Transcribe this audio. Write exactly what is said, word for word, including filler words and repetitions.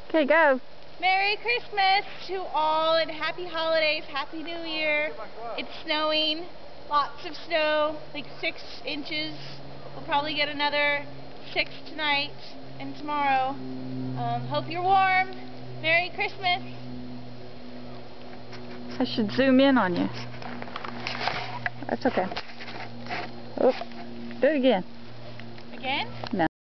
Okay, go. Merry Christmas to all and happy holidays, happy new year. It's snowing, lots of snow, like six inches. We'll probably get another six tonight and tomorrow. Um, hope you're warm. Merry Christmas. I should zoom in on you. That's okay. Oh, do it again. Again? No.